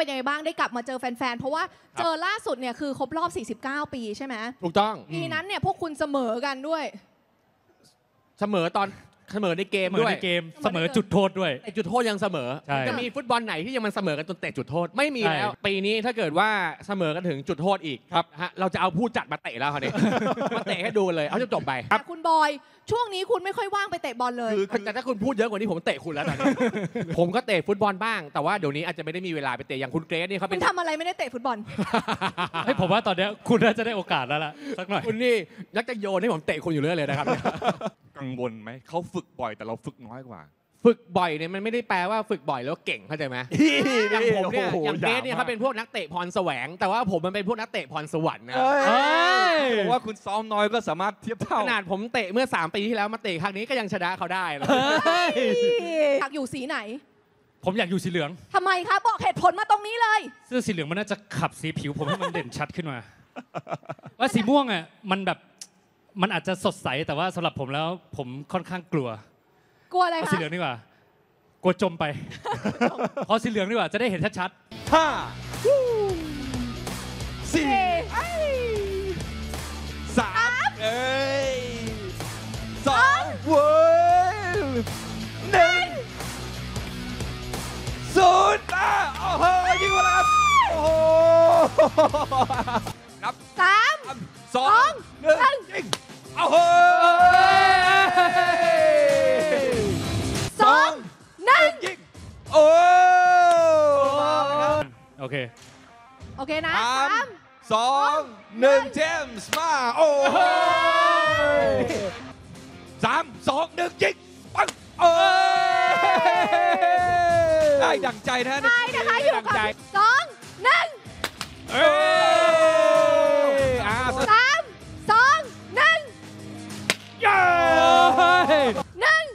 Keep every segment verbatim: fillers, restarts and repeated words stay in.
เป็นยังไงบ้างได้กลับมาเจอแฟนๆเพราะว่าเจอล่าสุดเนี่ยคือครบรอบสี่สิบเก้าปีใช่ไหมถูกต้องปีนั้นเนี่ยพวกคุณเสมอกันด้วยเสมอตอนเสมอในเกมด้วยในเกมเสมอจุดโทษด้วยแต่จุดโทษยังเสมอจะมีฟุตบอลไหนที่ยังมันเสมอกันจนเตะจุดโทษไม่มีแล้วปีนี้ถ้าเกิดว่าเสมอกันถึงจุดโทษอีกครับฮะเราจะเอาผู้จัดมาเตะแล้วเขาเนี่ยมาเตะให้ดูเลยเอาจบจบไปแต่คุณบอยช่วงนี้คุณไม่ค่อยว่างไปเตะบอลเลยแต่ถ้าคุณพูดเยอะกว่านี้ผมเตะคุณแล้วตอนนี้ผมก็เตะฟุตบอลบ้างแต่ว่าเดี๋ยวนี้อาจจะไม่ได้มีเวลาไปเตะอย่างคุณเกรซนี่เขาเป็นทำอะไรไม่ได้เตะฟุตบอลให้ผมว่าตอนนี้คุณน่าจะได้โอกาสแล้วล่ะสักหน่อยคุณนี่นักจะโยนให้ผมเตะคุณอยู่เรื่อยเลยนะครับกังวลไหมเขาฝึกบ่อยแต่เราฝึกน้อยกว่าฝึกบ่อยเนี่ยมันไม่ได้แปลว่าฝึกบ่อยแล้วเก่งเข้าใจไหมอย่างผมเนี่ยอย่างเบสเนี่ยเขาเป็นพวกนักเตะพรแสวงแต่ว่าผมมันเป็นพวกนักเตะพรสวรรค์นะผมว่าคุณซ้อมน้อยก็สามารถเทียบเท่าขนาดผมเตะเมื่อสามปีที่แล้วมาเตะครั้งนี้ก็ยังชนะเขาได้เลยอยากอยู่สีไหนผมอยากอยู่สีเหลืองทำไมคะบอกเหตุผลมาตรงนี้เลยเสื้อสีเหลืองมันน่าจะขับสีผิวผมให้มันเด่นชัดขึ้นมาว่าสีม่วงอ่ะมันแบบมันอาจจะสดใสแต่ว่าสำหรับผมแล้วผมค่อนข้างกลัวกลัวอะไรคะสีเหลืองดีกว่ากลัวจมไปพอสีเหลืองดีกว่าจะได้เห็นชัดๆห้าสี่สามเอ้ยสองเว้ยหนึ่งศูนย์อ่ะโอ้โหยิงมาแล้วโอ้โหนับสามสองหนึ่งยิงโอ้โหสองหนึ่งยิงโอ้โอเคโอเคนะสามสองหนึ่งเจมส์มาโอ้สามสองหนึ่งยิงปังโอ้ได้ดั่งใจนะได้นะคะอยู่กับสองหนึ่งสามสองหนึ่งหนึ่ง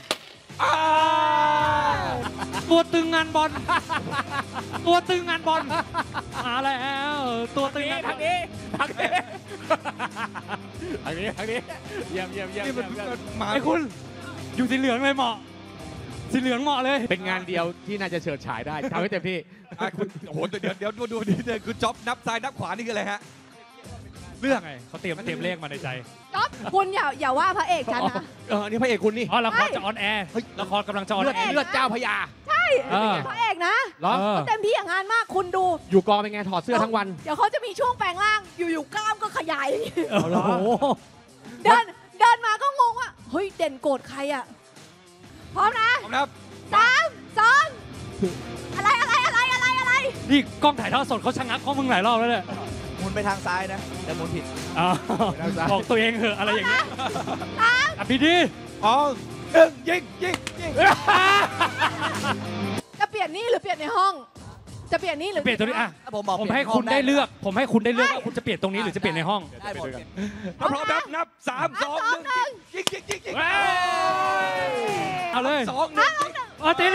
ตัวตึงงานบอลตัวตึงงานบอลมาแล้วตัวตึงทางนี้ทางนี้ทางนี้ทางนี้เยี่ยมเยี่ยมเยี่ยมมาไอ้คุณอยู่สีเหลืองเลยเหมาะสีเหลืองเหมาะเลยเป็นงานเดียวที่น่าจะเฉิดฉายได้ทำให้เต็มที่คุณโอ้โหเดี๋ยวเดี๋ยวดูดูดิคือจ็อบนับซ้ายนับขวานี่คืออะไรฮะเรื่องไงเขาเตรียมเตรียมเลขมาในใจจ๊อบคุณอย่าอย่าว่าพระเอกฉันนะเออนี่พระเอกคุณนี่อ๋อละครจะออนแอร์ละครกำลังจะออนแอร์เลือดเจ้าพญาใช่พระเอกนะเต็มที่อย่างงานมากคุณดูอยู่กองเป็นไงถอดเสื้อทั้งวันเดี๋ยวเขาจะมีช่วงแปลงร่างอยู่ๆกล้ามก็ขยายโอ้โหเดินเดินมาก็งงว่าเฮ้ยเด่นโกรธใครอ่ะพร้อมนะพร้อมครับสามสองอะไรอะไรอะไรอะไรอะไรนี่กล้องถ่ายทอดสดเขาชะงักข้อมึงหลายรอบแล้วเนี่ยหมุนไปทางซ้ายนะแต่หมุนผิดบอกตัวเองเหอะอะไรอย่างเงี้ยอ่ะพี่ดีอ๋อหนึ่งยิงยิงยิงจะเปลี่ยนนี่หรือเปลี่ยนในห้องจะเปลี่ยนนี่หรือเปลี่ยนตัวนี้อ่ะผมให้คุณได้เลือกผมให้คุณได้เลือกว่าคุณจะเปลี่ยนตรงนี้หรือจะเปลี่ยนในห้องได้หมดพร้อมนับนับสามสองหนึ่งยิงยิงยิงยิงเอาเลยสองหนึ่งอ๋อติด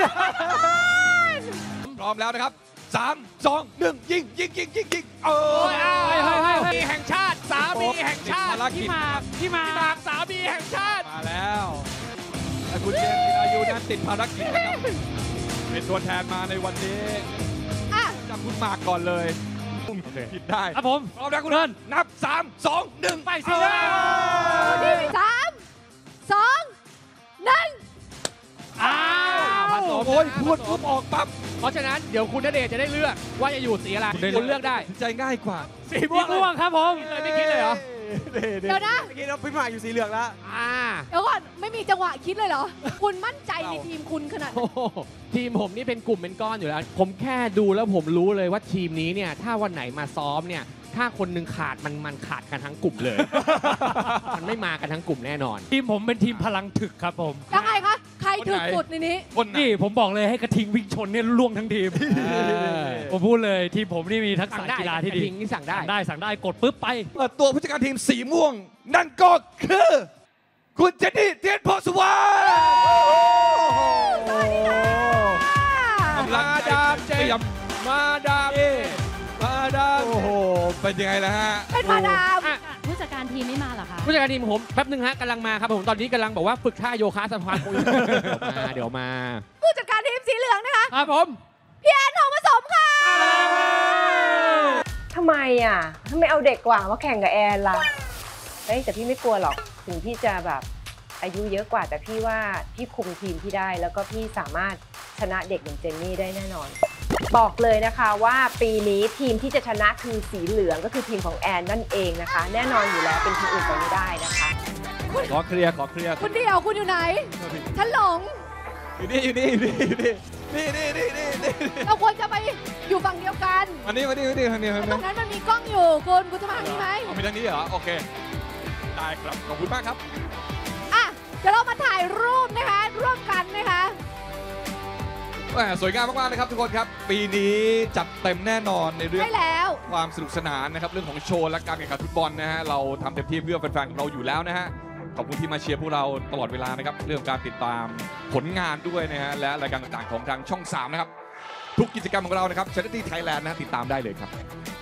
พร้อมแล้วนะครับสามสองหนึ่งยิงยิงยิงยิงยิงโอ้ยมีแห่งชาติสามีแห่งชาติที่มาที่มาสามีแห่งชาติมาแล้วคุณเจมส์อายุนั้นติดภารกิจนะครับเป็นตัวแทนมาในวันนี้จำคุณมากก่อนเลยผิดได้ครับผมพร้อมแล้วคุณเดินนับสามสองหนึ่งไปสิสามสองหนึ่งอ้าวผสมโอ้ยพูดปุ๊บออกปั๊บเพราะฉะนั้นเดี๋ยวคุณณเดชน์จะได้เลือกว่าจะอยู่สีอะไรคุณเลือกได้ใจง่ายกว่าสีม่วงครับผมเลยไม่คิดเลยเหรอเดี๋ยวนะเมื่อกี้เราพี่หมากอยู่สีเหลืองแล้วเดี๋ยวก่อนไม่มีจังหวะคิดเลยเหรอคุณมั่นใจในทีมคุณขนาดทีมผมนี่เป็นกลุ่มเป็นก้อนอยู่แล้วผมแค่ดูแล้วผมรู้เลยว่าทีมนี้เนี่ยถ้าวันไหนมาซ้อมเนี่ยถ้าคนหนึ่งขาดมันมันขาดกันทั้งกลุ่มเลยมันไม่มากันทั้งกลุ่มแน่นอนทีมผมเป็นทีมพลังถึกครับผมยังไงคะใครถึกสุดในนี้นี่ผมบอกเลยให้กระทิงวิ่งชนเนี่ยล่วงทั้งทีมผมพูดเลยทีมผมนี่มีทักษะกีฬาที่ดีสั่งได้ได้สั่งได้กดปุ๊บไปเปิดตัวผู้จัดการทีมสีม่วงนั่นก็คือคุณเจนนี่เทียนโพสุวรรณมาดามเจมมาดามมาดามโอ้โหเป็นยังไงล่ะฮะเป็นมาดามผู้จัดการทีมไม่มาเหรอคะผู้จัดการทีมผมแป๊บนึงฮะกำลังมาครับผมตอนนี้กำลังบอกว่าฝึกท่าโยคะสะพานคุยมาเดี๋ยวมาผู้จัดการทีมสีเหลืองนะคะครับผมพี่แอนทองผสมค่ะไมอ่ะถ้าไม่เอาเด็กกว่ามาแข่งกับแอนล่ะเฮ้ยแต่พี่ไม่กลัวหรอกถึงพี่จะแบบอายุเยอะกว่าแต่พี่ว่าพี่คุมทีมพี่ได้แล้วก็พี่สามารถชนะเด็กอย่างเจนนี่ได้แน่นอน บอกเลยนะคะว่าปีนี้ทีมที่จะชนะคือสีเหลืองก็คือทีมของแอนนั่นเองนะคะ แน่นอนอยู่แล้วเป็นทีมอื่นไปไม่ได้นะคะขอเคลียร์ขอเคลียร์คุณเดียวคุณอยู่ไหน ฉันหลงอยู่นี่อยู่นี่อยู่นี่อยู่นี่นี่นี่นี่นี่นี่เราควรจะไปอยู่ฝั่งเดียวกันมานี่มานี่มานี่ทางนี้ทางตรนี้งนั้นมันมีกล้องอยู่คุณคุณจะมาทางนี้ไหมเอาไปทางนี้เหรอโอเคได้ครับขอบคุณมากครับอ่ะเดี๋ยวเรามาถ่ายรูปนะคะร่วมกันนะคะแหม่สวยงามมากๆนะครับทุกคนครับ ปีนี้จัดเต็มแน่นอนในเรื่องใช่แล้วความสนุกสนานนะครับเรื่องของโชว์และการแข่งขันฟุตบอลนะฮะเราทำเต็มที่เพื่อแฟนๆของเราอยู่แล้วนะฮะขอบคุณที่มาเชียร์พวกเราตลอดเวลานะครับเรื่องการติดตามผลงานด้วยนะฮะและรายการต่างๆของทางช่องสามนะครับทุกกิจกรรมของเรานะครับ Charity Thailand นะฮะติดตามได้เลยครับ